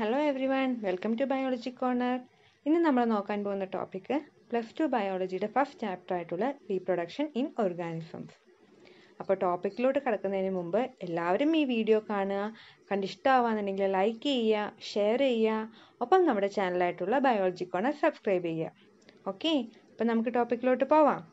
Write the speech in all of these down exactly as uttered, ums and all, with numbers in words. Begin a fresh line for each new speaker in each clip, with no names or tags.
Hello everyone, welcome to Biology Corner. ഇന്ന് നമ്മൾ നോക്കാൻ പോകുന്ന ടോപ്പിക് പ്ലസ് ടു ബയോളജിയുടെ ഫസ്റ്റ് ചാപ്റ്റർ ആയിട്ടുള്ള റീപ്രൊഡക്ഷൻ ഇൻ ഓർഗാനിസംസ്. അപ്പോൾ ടോപ്പിക്കിലോട്ട് കിടക്കുന്നതിന് മുമ്പ് എല്ലാവരും ഈ വീഡിയോ കാണുക, കണ്ടിഷ്ടമാവാന്നുണ്ടെങ്കിൽ ലൈക്ക് ചെയ്യുക, ഷെയർ ചെയ്യുക, ഒപ്പം നമ്മുടെ ചാനലായിട്ടുള്ള ബയോളജി കോർണർ സബ്സ്ക്രൈബ് ചെയ്യുക. ഓക്കെ, അപ്പം നമുക്ക് ടോപ്പിക്കിലോട്ട് പോവാം.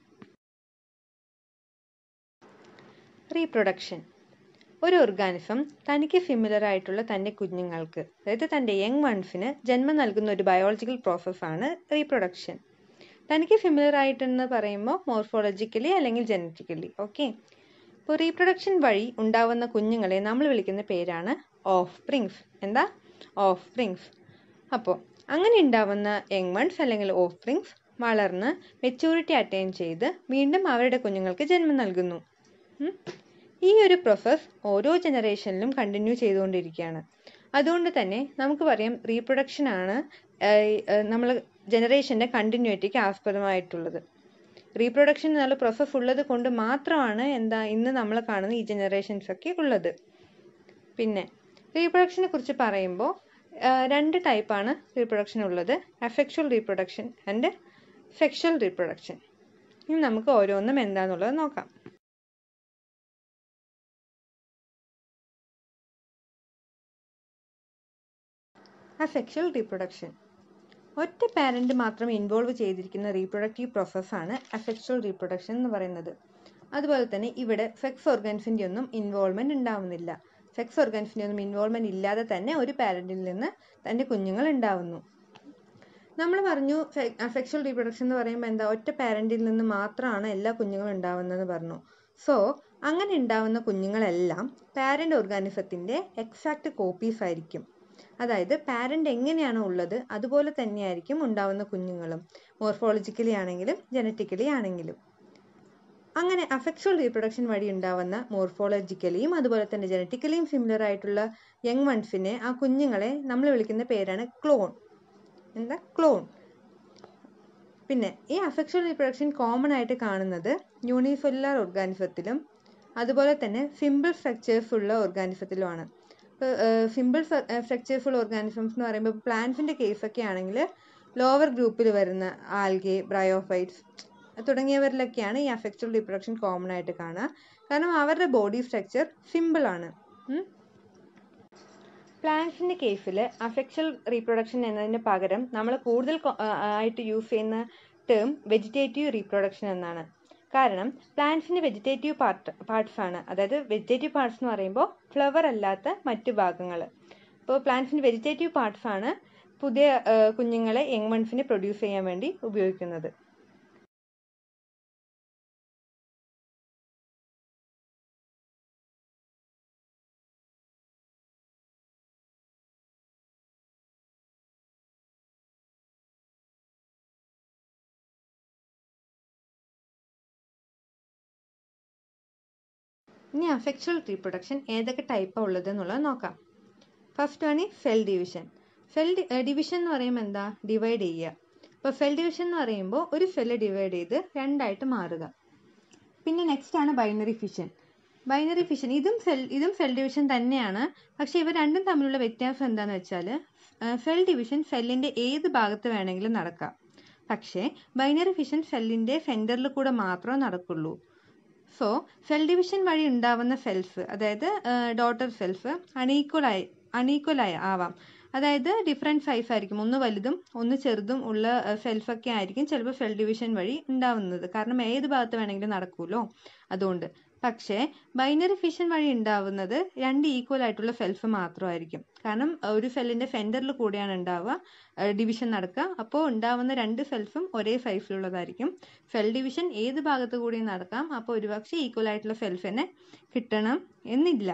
റീപ്രൊഡക്ഷൻ. ഒരു ഓർഗാനിസം തനിക്ക് സിമിലർ ആയിട്ടുള്ള തൻ്റെ കുഞ്ഞുങ്ങൾക്ക്, അതായത് തൻ്റെ യങ് വൺസിന് ജന്മം നൽകുന്ന ഒരു ബയോളജിക്കൽ പ്രോസസ്സാണ് റീപ്രൊഡക്ഷൻ. തനിക്ക് സിമിലർ ആയിട്ടെന്ന് പറയുമ്പോൾ മോർഫോളജിക്കലി അല്ലെങ്കിൽ ജനറ്റിക്കലി. ഓക്കെ, ഇപ്പോൾ റീപ്രൊഡക്ഷൻ വഴി ഉണ്ടാവുന്ന കുഞ്ഞുങ്ങളെ നമ്മൾ വിളിക്കുന്ന പേരാണ് ഓഫ് സ്പ്രിങ്സ്. എന്താ? Offsprings. അപ്പോൾ അങ്ങനെ ഉണ്ടാവുന്ന യങ് വൺസ് അല്ലെങ്കിൽ ഓഫ് സ്പ്രിങ്സ് വളർന്ന് മെച്യൂരിറ്റി അറ്റൈൻ ചെയ്ത് വീണ്ടും അവരുടെ കുഞ്ഞുങ്ങൾക്ക് ജന്മം നൽകുന്നു. ഈ ഒരു പ്രോസസ് ഓരോ ജനറേഷനിലും കണ്ടിന്യൂ ചെയ്തുകൊണ്ടിരിക്കുകയാണ്. അതുകൊണ്ട് തന്നെ നമുക്ക് പറയാം റീപ്രൊഡക്ഷൻ ആണ് നമ്മൾ ജനറേഷൻ്റെ കണ്ടിന്യൂറ്റിക്ക് ആസ്പദമായിട്ടുള്ളത്. റീപ്രൊഡക്ഷൻ എന്നുള്ള പ്രോസസ് ഉള്ളത് കൊണ്ട് മാത്രമാണ് എന്താ ഇന്ന് നമ്മൾ കാണുന്ന ഈ ജനറേഷൻസ് ഒക്കെ ഉള്ളത്. പിന്നെ റീപ്രൊഡക്ഷനെ കുറിച്ച് പറയുമ്പോൾ രണ്ട് ടൈപ്പാണ് റീപ്രൊഡക്ഷൻ ഉള്ളത്, asexual reproduction and sexual reproduction. ഇനി നമുക്ക് ഓരോന്നും എന്താണെന്നുള്ളത് നോക്കാം. അസെക്ഷൽ റീപ്രൊഡക്ഷൻ ഒറ്റ പാരന്റ് മാത്രം ഇൻവോൾവ് ചെയ്തിരിക്കുന്ന റീപ്രൊഡക്റ്റീവ് പ്രോസസ്സാണ് അസെക്ഷൽ റീപ്രൊഡക്ഷൻ എന്ന് പറയുന്നത്. അതുപോലെ തന്നെ ഇവിടെ സെക്സ് ഓർഗൻസിൻ്റെ ഒന്നും ഇൻവോൾവ്മെന്റ് ഉണ്ടാവുന്നില്ല. സെക്സ് ഓർഗൻസിൻ്റെ ഒന്നും ഇൻവോൾവ്മെന്റ് ഇല്ലാതെ തന്നെ ഒരു പാരന്റിൽ നിന്ന് തൻ്റെ കുഞ്ഞുങ്ങൾ ഉണ്ടാവുന്നു. നമ്മൾ പറഞ്ഞു അസെക്ഷൽ റീപ്രൊഡക്ഷൻ എന്ന് പറയുമ്പോൾ എന്താ, ഒറ്റ പാരന്റിൽ നിന്ന് മാത്രമാണ് എല്ലാ കുഞ്ഞുങ്ങളും ഉണ്ടാവുന്നതെന്ന് പറഞ്ഞു. സോ അങ്ങനെ ഉണ്ടാവുന്ന കുഞ്ഞുങ്ങളെല്ലാം പാരന്റ് ഓർഗാനിസത്തിന്റെ എക്സാക്ട് കോപ്പീസ് ആയിരിക്കും. അതായത് പാരന്റ് എങ്ങനെയാണോ ഉള്ളത് അതുപോലെ തന്നെയായിരിക്കും ഉണ്ടാവുന്ന കുഞ്ഞുങ്ങളും, മോർഫോളജിക്കലി ആണെങ്കിലും ജനറ്റിക്കലി ആണെങ്കിലും. അങ്ങനെ അസെക്ഷൽ റീപ്രൊഡക്ഷൻ വഴി ഉണ്ടാവുന്ന മോർഫോളജിക്കലിയും അതുപോലെ തന്നെ ജനറ്റിക്കലിയും സിമിലർ ആയിട്ടുള്ള യങ് വൺസിനെ, ആ കുഞ്ഞുങ്ങളെ നമ്മൾ വിളിക്കുന്ന പേരാണ് ക്ലോൺ. എന്താ? ക്ലോൺ. പിന്നെ ഈ അസെക്ഷൽ റീപ്രൊഡക്ഷൻ കോമൺ ആയിട്ട് കാണുന്നത് യൂണിസെല്ലുലാർ ഓർഗാനിസത്തിലും അതുപോലെ തന്നെ സിമ്പിൾ സ്ട്രക്ചേഴ്സ് ഉള്ള ഓർഗാനിസത്തിലുമാണ്. സിമ്പിൾ സ്ട്രക്ചേഴ്സ് ഉള്ള ഓർഗാനിസംസ് എന്ന് പറയുമ്പോൾ പ്ലാന്റ്സിന്റെ കേസൊക്കെ ആണെങ്കിൽ ലോവർ ഗ്രൂപ്പിൽ വരുന്ന ആൽഗെ, ബ്രയോഫൈറ്റ്സ് തുടങ്ങിയവരിലൊക്കെയാണ് ഈ അസെക്ഷൽ റീപ്രൊഡക്ഷൻ കോമൺ ആയിട്ട് കാണുക. കാരണം അവരുടെ ബോഡി സ്ട്രക്ചർ സിമ്പിൾ ആണ്. പ്ലാന്റ്സിന്റെ കേസിൽ അസെക്ഷൽ റീപ്രൊഡക്ഷൻ എന്നതിന് പകരം നമ്മൾ കൂടുതൽ ആയിട്ട് യൂസ് ചെയ്യുന്ന ടേം വെജിറ്റേറ്റീവ് റീപ്രൊഡക്ഷൻ എന്നാണ്. കാരണം പ്ലാന്റ്സിന്റെ വെജിറ്റേറ്റീവ് പാർട്ട് പാർട്സ് ആണ്, അതായത് വെജിറ്റേറ്റീവ് പാർട്സ് എന്ന് പറയുമ്പോൾ ഫ്ലവർ അല്ലാത്ത മറ്റു ഭാഗങ്ങൾ. ഇപ്പോൾ പ്ലാന്റ്സിന്റെ വെജിറ്റേറ്റീവ് പാർട്സ് ആണ് പുതിയ കുഞ്ഞുങ്ങളെ യങ് വൺസിനെ പ്രൊഡ്യൂസ് ചെയ്യാൻ വേണ്ടി ഉപയോഗിക്കുന്നത്. ഇനി അസെക്ഷൽ റീപ്രൊഡക്ഷൻ ഏതൊക്കെ ടൈപ്പാണ് ഉള്ളത് എന്നുള്ളത് നോക്കാം. ഫസ്റ്റ് ആണ് സെൽ ഡിവിഷൻ. സെൽ ഡിവിഷൻ എന്ന് പറയുമ്പോൾ എന്താ, ഡിവൈഡ് ചെയ്യുക. ഇപ്പോൾ സെൽ ഡിവിഷൻ എന്ന് പറയുമ്പോൾ ഒരു സെല്ല് ഡിവൈഡ് ചെയ്ത് രണ്ടായിട്ട് മാറുക. പിന്നെ നെക്സ്റ്റ് ആണ് ബൈനറി ഫിഷൻ. ബൈനറി ഫിഷൻ ഇതും സെൽ ഇതും സെൽ ഡിവിഷൻ തന്നെയാണ്. പക്ഷെ ഇവ രണ്ടും തമ്മിലുള്ള വ്യത്യാസം എന്താണെന്ന് വെച്ചാൽ സെൽ ഡിവിഷൻ സെല്ലിന്റെ ഏത് ഭാഗത്ത് വേണമെങ്കിലും നടക്കാം. പക്ഷേ ബൈനറി ഫിഷൻ സെല്ലിന്റെ സെന്ററിൽ കൂടെ മാത്രമേ നടക്കുള്ളൂ. സോ സെൽ ഡിവിഷൻ വഴി ഉണ്ടാവുന്ന സെൽസ്, അതായത് ഡോട്ടർ സെൽസ് അണീക്വലായി അണീക്വലായി ആവാം. അതായത് ഡിഫറെൻറ്റ് സൈസ് ആയിരിക്കും, ഒന്ന് വലുതും ഒന്ന് ചെറുതും ഉള്ള സെൽസ് ഒക്കെ ആയിരിക്കും ചിലപ്പോൾ സെൽ ഡിവിഷൻ വഴി ഉണ്ടാവുന്നത്. കാരണം ഏത് ഭാഗത്ത് വേണമെങ്കിലും നടക്കുമല്ലോ, അതുകൊണ്ട്. പക്ഷേ ബൈനറി ഫിഷൻ വഴി ഉണ്ടാവുന്നത് രണ്ട് ഈക്വൽ ആയിട്ടുള്ള സെൽസ് മാത്രമായിരിക്കും. കാരണം ഒരു സെല്ലിന്റെ സെന്ററിൽ കൂടെയാണ് ഉണ്ടാവുക, ഡിവിഷൻ നടക്കുക. അപ്പോൾ ഉണ്ടാവുന്ന രണ്ട് സെൽസും ഒരേ സൈസിലുള്ളതായിരിക്കും. സെൽ ഡിവിഷൻ ഏത് ഭാഗത്ത് കൂടിയും നടക്കാം. അപ്പോൾ ഒരുപക്ഷെ ഈക്വൽ ആയിട്ടുള്ള സെൽസ് തന്നെ കിട്ടണം എന്നില്ല.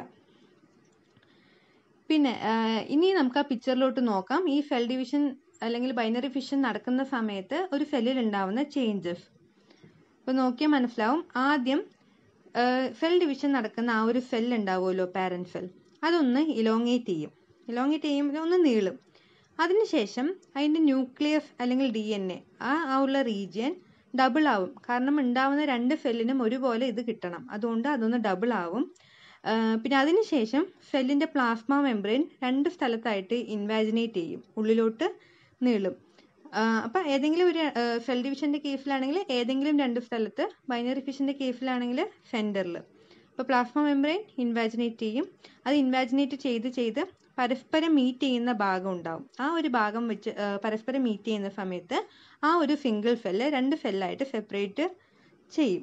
പിന്നെ ഇനി നമുക്ക് ആ പിക്ചറിലോട്ട് നോക്കാം. ഈ സെൽ ഡിവിഷൻ അല്ലെങ്കിൽ ബൈനറി ഫിഷൻ നടക്കുന്ന സമയത്ത് ഒരു സെല്ലിൽ ഉണ്ടാവുന്ന ചേഞ്ചസ് ഇപ്പോൾ നോക്കിയാൽ മനസ്സിലാവും. ആദ്യം സെൽ ഡിവിഷൻ നടക്കുന്ന ആ ഒരു സെൽ ഉണ്ടാവുമല്ലോ, പാരന്റ് സെൽ, അതൊന്ന് ഇലോങ്ങേറ്റ് ചെയ്യും. ഇലോങ്ങേറ്റ് ചെയ്യുമ്പോൾ ഒന്ന് നീളും. അതിനുശേഷം അതിൻ്റെ ന്യൂക്ലിയസ് അല്ലെങ്കിൽ ഡി എൻ എ ആ ഉള്ള റീജിയൻ ഡബിൾ ആവും. കാരണം ഉണ്ടാവുന്ന രണ്ട് സെല്ലിനും ഒരുപോലെ ഇത് കിട്ടണം, അതുകൊണ്ട് അതൊന്ന് ഡബിൾ ആവും. പിന്നെ അതിനുശേഷം സെല്ലിൻ്റെ പ്ലാസ്മ മെംബ്രെയിൻ രണ്ട് സ്ഥലത്തായിട്ട് ഇൻവാജിനേറ്റ് ചെയ്യും, ഉള്ളിലോട്ട് നീളും. അപ്പം ഏതെങ്കിലും ഒരു സെൽ ഡിവിഷൻ്റെ കേസിലാണെങ്കിൽ ഏതെങ്കിലും രണ്ട് സ്ഥലത്ത്, ബൈനറി ഫിഷൻ്റെ കേസിലാണെങ്കിൽ സെൻറ്ററിൽ. അപ്പോൾ പ്ലാസ്മ മെംബ്രെയിൻ ഇൻവാജിനേറ്റ് ചെയ്യും. അത് ഇൻവാജിനേറ്റ് ചെയ്ത് ചെയ്ത് പരസ്പരം മീറ്റ് ചെയ്യുന്ന ഭാഗം ഉണ്ടാവും. ആ ഒരു ഭാഗം വെച്ച് പരസ്പരം മീറ്റ് ചെയ്യുന്ന സമയത്ത് ആ ഒരു സിംഗിൾ സെല്ല് രണ്ട് സെല്ലായിട്ട് സെപ്പറേറ്റ് ചെയ്യും.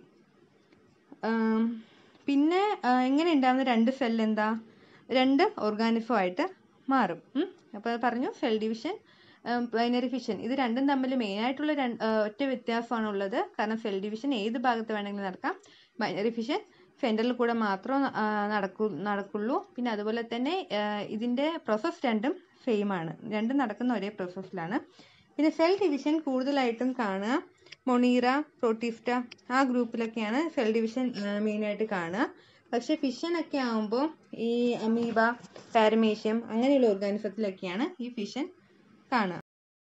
പിന്നെ എങ്ങനെ ഉണ്ടാകുന്ന രണ്ട് സെല്ല് എന്താ, രണ്ട് ഓർഗാനിസം ആയിട്ട് മാറും. അപ്പോൾ പറഞ്ഞു സെൽ ഡിവിഷൻ, ബൈനറി ഫിഷൻ, ഇത് രണ്ടും തമ്മിൽ മെയിനായിട്ടുള്ള ഒറ്റ വ്യത്യാസമാണുള്ളത്. കാരണം സെൽ ഡിവിഷൻ ഏത് ഭാഗത്ത് വേണമെങ്കിലും നടക്കാം, ബൈനറി ഫിഷൻ സെൻറ്ററിൽ കൂടെ മാത്രം നടക്കൂ നടക്കുള്ളൂ പിന്നെ അതുപോലെ തന്നെ ഇതിൻ്റെ പ്രോസസ്സ് രണ്ടും സെയിം ആണ്, രണ്ടും നടക്കുന്ന ഒരേ പ്രോസസ്സിലാണ്. പിന്നെ സെൽ ഡിവിഷൻ കൂടുതലായിട്ടും കാണുക മൊണീറ, പ്രോട്ടിസ്റ്റ ആ ഗ്രൂപ്പിലൊക്കെയാണ് സെൽ ഡിവിഷൻ മെയിനായിട്ട് കാണുക. പക്ഷേ ഫിഷനൊക്കെ ആകുമ്പോൾ ഈ അമീബ, പാരമീഷ്യം അങ്ങനെയുള്ള ഓർഗാനിസത്തിലൊക്കെയാണ് ഈ ഫിഷൻ കാണുക.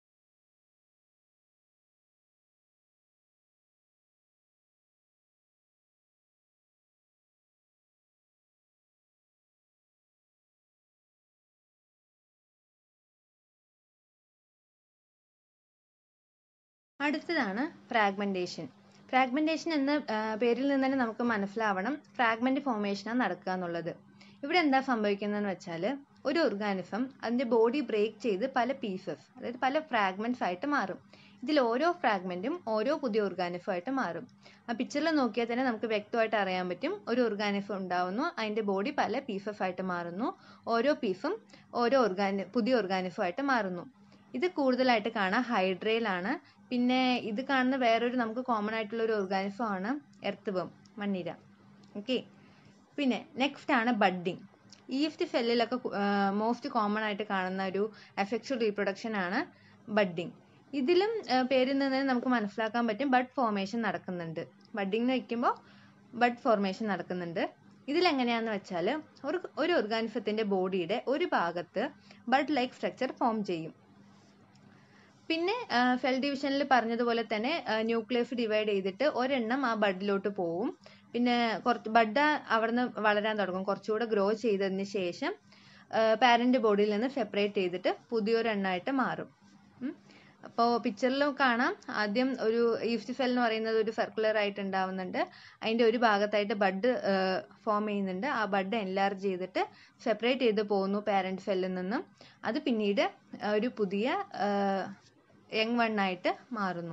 അടുത്തതാണ് ഫ്രാഗ്മെന്റേഷൻ. ഫ്രാഗ്മെന്റേഷൻ എന്ന പേരിൽ നിന്ന് തന്നെ നമുക്ക് മനസ്സിലാവണം ഫ്രാഗ്മെന്റ് ഫോർമേഷനാണ് നടക്കുക എന്നുള്ളത്. ഇവിടെ എന്താ സംഭവിക്കുന്നതെന്ന് വെച്ചാൽ ഒരു ഓർഗാനിസം അതിൻ്റെ ബോഡി ബ്രേക്ക് ചെയ്ത് പല പീസസ്, അതായത് പല ഫ്രാഗ്മെന്റ്സ് ആയിട്ട് മാറും. ഇതിൽ ഓരോ ഫ്രാഗ്മെന്റും ഓരോ പുതിയ ഓർഗാനിസം ആയിട്ട് മാറും. ആ പിക്ചറിൽ നോക്കിയാൽ തന്നെ നമുക്ക് വ്യക്തമായിട്ട് അറിയാൻ പറ്റും. ഒരു ഓർഗാനിസം ഉണ്ടാവുന്നു, അതിൻ്റെ ബോഡി പല പീസസ് ആയിട്ട് മാറുന്നു, ഓരോ പീസും ഓരോ ഓർഗാനി പുതിയ ഓർഗാനിസം ആയിട്ട് മാറുന്നു. ഇത് കൂടുതലായിട്ട് കാണാം ഹൈഡ്രയിലാണ്. പിന്നെ ഇത് കാണുന്ന വേറൊരു നമുക്ക് കോമൺ ആയിട്ടുള്ള ഒരു ഓർഗാനിസം ആണ് എർത്ത് വർം, മണ്ണിര. ഓക്കെ, പിന്നെ നെക്സ്റ്റ് ആണ് ബഡ്ഡിങ്. ഈസ്റ്റ് സെല്ലിലൊക്കെ മോസ്റ്റ് കോമൺ ആയിട്ട് കാണുന്ന ഒരു അസെക്ഷുവൽ റീപ്രൊഡക്ഷൻ ആണ് ബഡ്ഡിങ്. ഇതിലും പേരിൽ നിന്ന് നമുക്ക് മനസ്സിലാക്കാൻ പറ്റും ബഡ് ഫോർമേഷൻ നടക്കുന്നുണ്ട്. ബഡ്ഡിങ് എന്ന് വയ്ക്കുമ്പോൾ ബഡ് ഫോർമേഷൻ നടക്കുന്നുണ്ട്. ഇതിലെങ്ങനെയാണെന്ന് വെച്ചാൽ ഒരു ഒരു ഓർഗാനിസത്തിൻ്റെ ബോഡിയുടെ ഒരു ഭാഗത്ത് ബഡ് ലൈക്ക് സ്ട്രക്ചർ ഫോം ചെയ്യും. പിന്നെ സെൽ ഡിവിഷനിൽ പറഞ്ഞതുപോലെ തന്നെ ന്യൂക്ലിയസ് ഡിവൈഡ് ചെയ്തിട്ട് ഒരെണ്ണം ആ ബഡിലോട്ട് പോവും. പിന്നെ കുറച്ച് ബഡ് അവിടെ നിന്ന് വളരാൻ തുടങ്ങും, കുറച്ചുകൂടെ ഗ്രോ ചെയ്തതിന് ശേഷം പാരന്റ് ബോഡിയിൽ നിന്ന് സെപ്പറേറ്റ് ചെയ്തിട്ട് പുതിയൊരെണ്ണമായിട്ട് മാറും. അപ്പോൾ പിക്ചറിലും കാണാം, ആദ്യം ഒരു ഈസ്റ്റ് സെൽ എന്ന് പറയുന്നത് ഒരു സർക്കുലർ ആയിട്ട് ഉണ്ടാവുന്നുണ്ട്. അതിൻ്റെ ഒരു ഭാഗത്തായിട്ട് ബഡ് ഫോം ചെയ്യുന്നുണ്ട്. ആ ബഡ് എൻലാർജ് ചെയ്തിട്ട് സെപ്പറേറ്റ് ചെയ്ത് പോകുന്നു പാരന്റ് സെല്ലിൽ നിന്നും. അത് പിന്നീട് ഒരു പുതിയ യങ് വൺ ആയിട്ട് മാറുന്നു.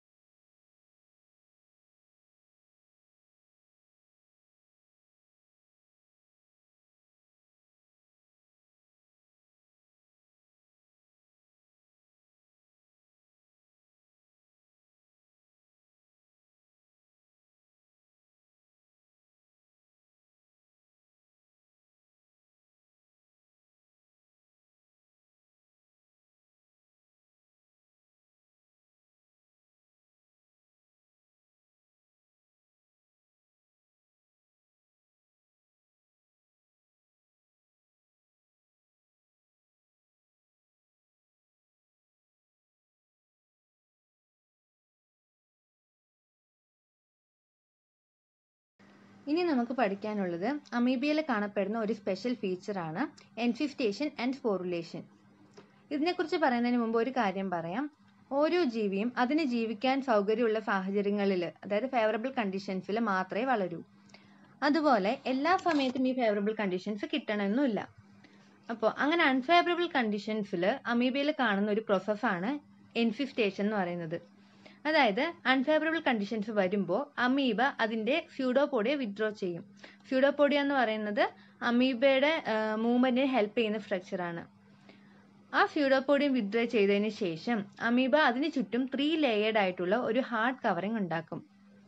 ഇനി നമുക്ക് പഠിക്കാനുള്ളത് അമീബയിൽ കാണപ്പെടുന്ന ഒരു സ്പെഷ്യൽ ഫീച്ചറാണ് എൻഫിസ്റ്റേഷൻ ആൻഡ് സ്പോറുലേഷൻ. ഇതിനെക്കുറിച്ച് പറയുന്നതിന് മുമ്പ് ഒരു കാര്യം പറയാം. ഓരോ ജീവിയും അതിന് ജീവിക്കാൻ സൗകര്യമുള്ള സാഹചര്യങ്ങളിൽ, അതായത് ഫേവറബിൾ കണ്ടീഷൻസിൽ മാത്രമേ വളരൂ. അതുപോലെ എല്ലാ സമയത്തും ഈ ഫേവറബിൾ കണ്ടീഷൻസ് കിട്ടണമെന്നില്ല. അപ്പോൾ അങ്ങനെ അൺഫേവറബിൾ കണ്ടീഷൻസിൽ അമീബയിൽ കാണുന്ന ഒരു പ്രോസസ്സാണ് എൻഫിസ്റ്റേഷൻ എന്ന് പറയുന്നത്. അതായത് അൺഫേവറബിൾ കണ്ടീഷൻസ് വരുമ്പോൾ അമീബ അതിൻ്റെ സ്യൂഡോപോഡിയ വിഡ്രോ ചെയ്യും. സ്യൂഡോപോഡിയ എന്ന് പറയുന്നത് അമീബയുടെ മൂവ്മെന്റിന് ഹെൽപ്പ് ചെയ്യുന്ന സ്ട്രക്ചറാണ്. ആ സ്യൂഡോപോഡിയം വിഡ്രോ ചെയ്തതിന് ശേഷം അമീബ അതിന് ചുറ്റും ത്രീ ലെയേർഡ് ആയിട്ടുള്ള ഒരു ഹാർഡ് കവറിങ് ഉണ്ടാക്കും.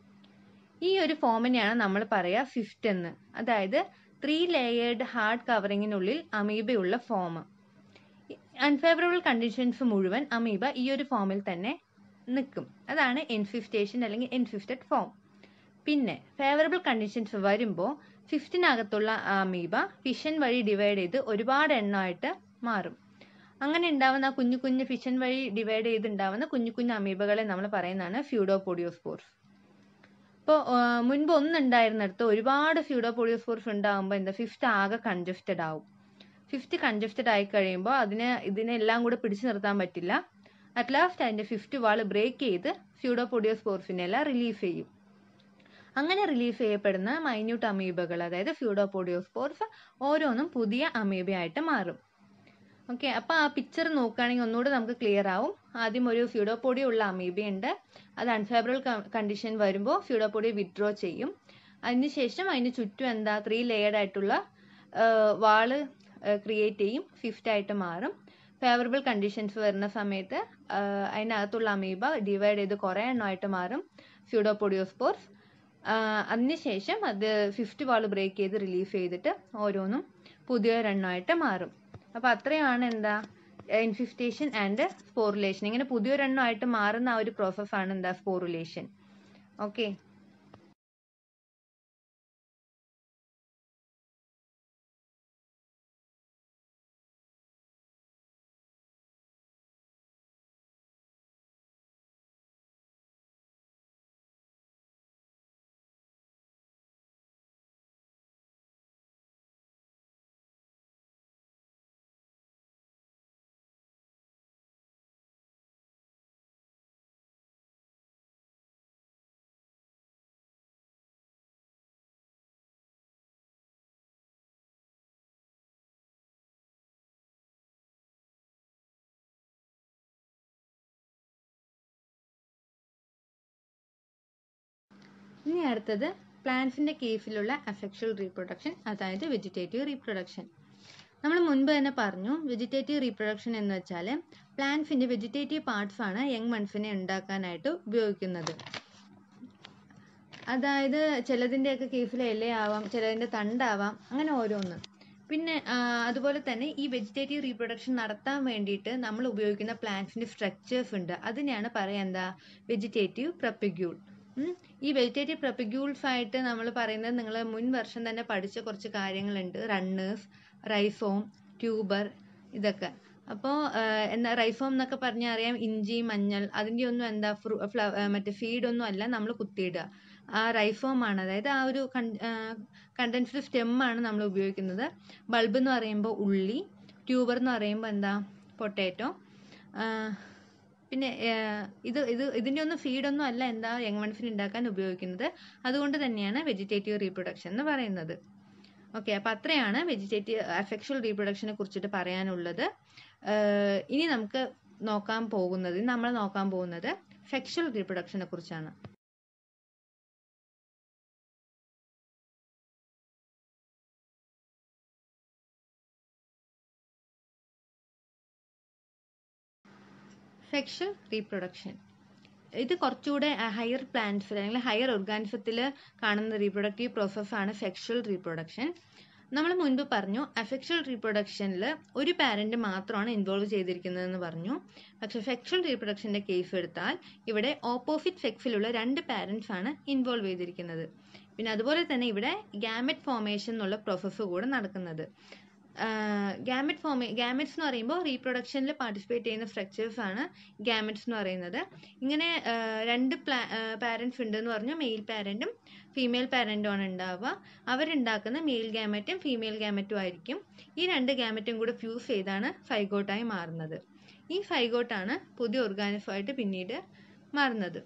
ഈ ഒരു ഫോമിനെയാണ് നമ്മൾ പറയുക സിസ്റ്റ് എന്ന്. അതായത് ത്രീ ലെയേർഡ് ഹാർഡ് കവറിങ്ങിനുള്ളിൽ അമീബയുള്ള ഫോം. അൺഫേവറബിൾ കണ്ടീഷൻസ് മുഴുവൻ അമീബ ഈ ഒരു ഫോമിൽ തന്നെ നിൽക്കും. അതാണ് എൻഫിസ്റ്റേഷൻ അല്ലെങ്കിൽ എൻഫിസ്റ്റഡ് ഫോം. പിന്നെ ഫേവറബിൾ കണ്ടീഷൻസ് വരുമ്പോൾ ഫിഫ്റ്റിനകത്തുള്ള അമീബ ഫിഷൻ വഴി ഡിവൈഡ് ചെയ്ത് ഒരുപാട് എണ്ണമായിട്ട് മാറും. അങ്ങനെ ഉണ്ടാവുന്ന കുഞ്ഞു കുഞ്ഞു ഫിഷൻ വഴി ഡിവൈഡ് ചെയ്ത് ഉണ്ടാവുന്ന കുഞ്ഞു കുഞ്ഞു അമീബകളെ നമ്മൾ പറയുന്നതാണ് സ്യൂഡോപോഡിയോസ്പോർസ്. ഇപ്പോൾ മുൻപ് ഒന്നുണ്ടായിരുന്നിടത്ത് ഒരുപാട് സ്യൂഡോപോഡിയോസ്പോർസ് ഉണ്ടാകുമ്പോൾ എന്താ ഫിഫ്ത്ത് ആകെ കൺജസ്റ്റഡ് ആവും. ഫിഫ്ത്ത് കൺജസ്റ്റഡ് ആയി കഴിയുമ്പോൾ അതിന് ഇതിനെല്ലാം കൂടെ പിടിച്ചു നിർത്താൻ പറ്റില്ല. അറ്റ് ലാസ്റ്റ് അതിൻ്റെ ഫിഫ്ത്ത് വാൾ ബ്രേക്ക് ചെയ്ത് സ്യൂഡോപോഡിയോസ്പോർസിനെല്ലാം റിലീഫ് ചെയ്യും. അങ്ങനെ റിലീഫ് ചെയ്യപ്പെടുന്ന മൈന്യൂട്ട് അമീബകൾ, അതായത് സ്യൂഡോപോഡിയോസ്പോർസ്, ഓരോന്നും പുതിയ അമീബയായിട്ട് മാറും. ഓക്കെ, അപ്പോൾ ആ പിക്ചർ നോക്കുകയാണെങ്കിൽ ഒന്നുകൂടെ നമുക്ക് ക്ലിയർ ആവും. ആദ്യം ഒരു സ്യൂഡോപോഡിയ ഉള്ള അമീബയുണ്ട്. അത് അൺഫേവറബിൾ കണ്ടീഷൻ വരുമ്പോൾ സ്യൂഡോപോഡിയ വിഡ്രോ ചെയ്യും. അതിനുശേഷം അതിന് ചുറ്റും എന്താ ത്രീ ലെയർഡ് ആയിട്ടുള്ള വാള് ക്രിയേറ്റ് ചെയ്യും, ഫിഫ്റ്റ് ആയിട്ട് മാറും. ഫേവറബിൾ കണ്ടീഷൻസ് വരുന്ന സമയത്ത് അതിനകത്തുള്ള അമീബ ഡിവൈഡ് ചെയ്ത് കുറേ എണ്ണമായിട്ട് മാറും, സ്യൂഡോപോഡിയോസ്പോർസ്. അതിനുശേഷം അത് ഫിഫ്റ്റ് വാള് ബ്രേക്ക് ചെയ്ത് റിലീഫ് ചെയ്തിട്ട് ഓരോന്നും പുതിയൊരെണ്ണമായിട്ട് മാറും. അപ്പോൾ അത്രയാണ് എന്താ ഇൻഫിസ്റ്റേഷൻ ആൻഡ് സ്പോറുലേഷൻ. ഇങ്ങനെ പുതിയൊരെണ്ണമായിട്ട് മാറുന്ന ആ ഒരു പ്രോസസ്സാണ് എന്താ സ്പോറുലേഷൻ. ഓക്കെ, ഇനി അടുത്തത് പ്ലാന്റ്സിന്റെ കേസിലുള്ള അസെക്ഷൽ റീപ്രൊഡക്ഷൻ, അതായത് വെജിറ്റേറ്റീവ് റീപ്രൊഡക്ഷൻ. നമ്മൾ മുൻപ് തന്നെ പറഞ്ഞു, വെജിറ്റേറ്റീവ് റീപ്രൊഡക്ഷൻ എന്ന് വെച്ചാൽ പ്ലാന്റ്സിന്റെ വെജിറ്റേറ്റീവ് പാർട്സ് ആണ് യങ് വൺസിനെ ഉണ്ടാക്കാനായിട്ട് ഉപയോഗിക്കുന്നത്. അതായത് ചിലതിൻ്റെയൊക്കെ കേസിൽ ഇലയാവാം, ചിലതിൻ്റെ തണ്ടാവാം, അങ്ങനെ ഓരോന്ന്. പിന്നെ അതുപോലെ തന്നെ ഈ വെജിറ്റേറ്റീവ് റീപ്രൊഡക്ഷൻ നടത്താൻ വേണ്ടിയിട്ട് നമ്മൾ ഉപയോഗിക്കുന്ന പ്ലാന്റ്സിന്റെ സ്ട്രക്ചേഴ്സ് ഉണ്ട്. അതിനെയാണ് പറയുക എന്താ വെജിറ്റേറ്റീവ് പ്രൊപ്പഗ്യൂൾ. ഈ വെജിറ്റേറ്റീവ് പ്രൊപ്പഗ്യൂൾസ് ആയിട്ട് നമ്മൾ പറയുന്നത് നിങ്ങൾ മുൻ വർഷം തന്നെ പഠിച്ച കുറച്ച് കാര്യങ്ങളുണ്ട്. റണ്ണേഴ്സ്, റൈസോം, ട്യൂബർ, ഇതൊക്കെ. അപ്പോൾ എന്താ റൈസോം എന്നൊക്കെ പറഞ്ഞാൽ അറിയാം, ഇഞ്ചി, മഞ്ഞൾ, അതിൻ്റെ ഒന്നും എന്താ ഫ്രൂ മറ്റേ ഫീഡൊന്നും അല്ല നമ്മൾ കുത്തിയിടുക. ആ റൈസോം ആണ്, അതായത് ആ ഒരു കണ്ടൻസ്ഡ് സ്റ്റെമ്മാണ് നമ്മൾ ഉപയോഗിക്കുന്നത്. ബൾബ് എന്ന് പറയുമ്പോൾ ഉള്ളി, ട്യൂബർ എന്ന് പറയുമ്പോൾ എന്താ പൊട്ടാറ്റോ. പിന്നെ ഇത് ഇത് ഇതിൻ്റെ ഒന്നും ഫീഡൊന്നും അല്ല എന്താ യങ് വൺസിന് ഉണ്ടാക്കാൻ ഉപയോഗിക്കുന്നത്. അതുകൊണ്ട് തന്നെയാണ് വെജിറ്റേറ്റീവ് റീപ്രൊഡക്ഷൻ എന്ന് പറയുന്നത്. ഓക്കെ, അപ്പോൾ അത്രയാണ് വെജിറ്റേറ്റീവ് അസെക്ഷൽ റീപ്രൊഡക്ഷനെ കുറിച്ചിട്ട് പറയാനുള്ളത്. ഇനി നമുക്ക് നോക്കാൻ പോകുന്നത് നമ്മൾ നോക്കാൻ പോകുന്നത് സെക്ഷൽ റീപ്രൊഡക്ഷനെ കുറിച്ചാണ്. സെക്ഷൽ റീപ്രൊഡക്ഷൻ ഇത് കുറച്ചുകൂടെ ഹയർ പ്ലാന്റ്സിൽ അല്ലെങ്കിൽ ഹയർ ഓർഗാനിസത്തിൽ കാണുന്ന റീപ്രൊഡക്റ്റീവ് പ്രോസസ്സാണ് സെക്ഷൽ റീപ്രൊഡക്ഷൻ. നമ്മൾ മുൻപ് പറഞ്ഞു അസെക്ഷൽ റീപ്രൊഡക്ഷനിൽ ഒരു പാരന്റ് മാത്രമാണ് ഇൻവോൾവ് ചെയ്തിരിക്കുന്നതെന്ന് പറഞ്ഞു. പക്ഷെ സെക്ഷൽ റീപ്രൊഡക്ഷന്റെ കേസ് എടുത്താൽ ഇവിടെ ഓപ്പോസിറ്റ് സെക്സിലുള്ള രണ്ട് പാരന്റ്സ് ആണ് ഇൻവോൾവ് ചെയ്തിരിക്കുന്നത്. പിന്നെ അതുപോലെ തന്നെ ഇവിടെ ഗാമെറ്റ് ഫോർമേഷൻ എന്നുള്ള പ്രോസസ്സ് കൂടെ നടക്കുന്നത്. ഗാമെറ്റ് ഫോമേ ഗാമെറ്റ്സ് എന്ന് പറയുമ്പോൾ റീപ്രൊഡക്ഷനിൽ പാർട്ടിസിപ്പേറ്റ് ചെയ്യുന്ന സ്ട്രക്ചേഴ്സ് ആണ് ഗാമെറ്റ്സ് എന്ന് പറയുന്നത്. ഇങ്ങനെ രണ്ട് പ്ലാ പാരന്റ്സ് ഉണ്ടെന്ന് പറഞ്ഞു, മെയിൽ പാരന്റും ഫീമെയിൽ പാരന്റും ആണ് ഉണ്ടാവുക. അവരുണ്ടാക്കുന്ന മെയിൽ ഗാമെറ്റും ഫീമെയിൽ ഗാമെറ്റും ആയിരിക്കും. ഈ രണ്ട് ഗാമെറ്റും കൂടെ ഫ്യൂസ് ചെയ്താണ് ഫൈഗോട്ടായി മാറുന്നത്. ഈ ഫൈഗോട്ടാണ് പുതിയ ഓർഗാനിസമായിട്ട് പിന്നീട് മാറുന്നത്.